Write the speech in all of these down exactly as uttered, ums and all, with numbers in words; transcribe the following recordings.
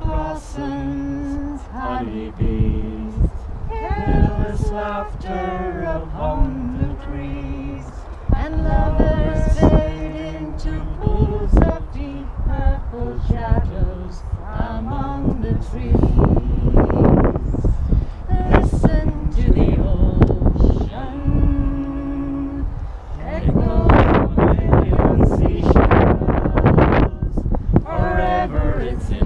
blossoms, honeybees, endless laughter upon the trees, and lovers fade into pools of deep purple shadows among the trees. Listen to the ocean, echo from a million seashells, forever it's in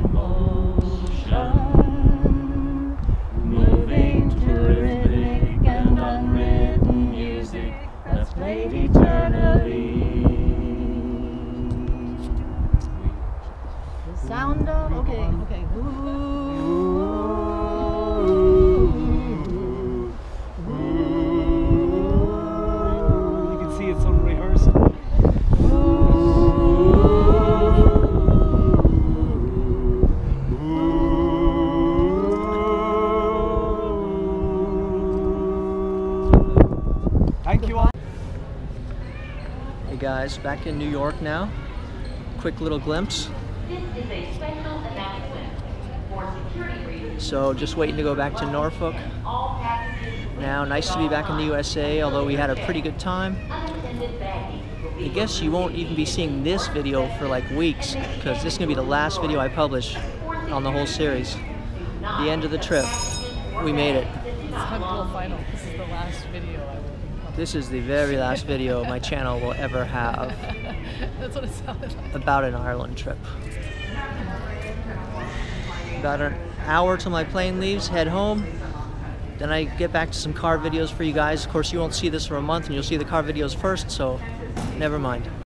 motion, moving to rhythmic and unwritten music that's played eternally. The sound of, okay, okay, ooh, ooh, ooh. You can see it's unrehearsed. Thank you all. Hey guys, back in New York now. Quick little glimpse. This is a special announcement. For security reasons, So just waiting to go back to Norfolk. all packages Now, nice to be back in the U S A, although we had a pretty good time. unattended baggage will be I guess you won't even be seeing this video for like weeks, because this is going to be the last video I publish on the whole series. The end of the trip. We made it. It's not the final. This is the last video I will be publishing. This is the very last video my channel will ever have That's what it sounded like. about an Ireland trip. About an hour till my plane leaves, head home. Then I get back to some car videos for you guys. Of course, you won't see this for a month, and you'll see the car videos first, so never mind.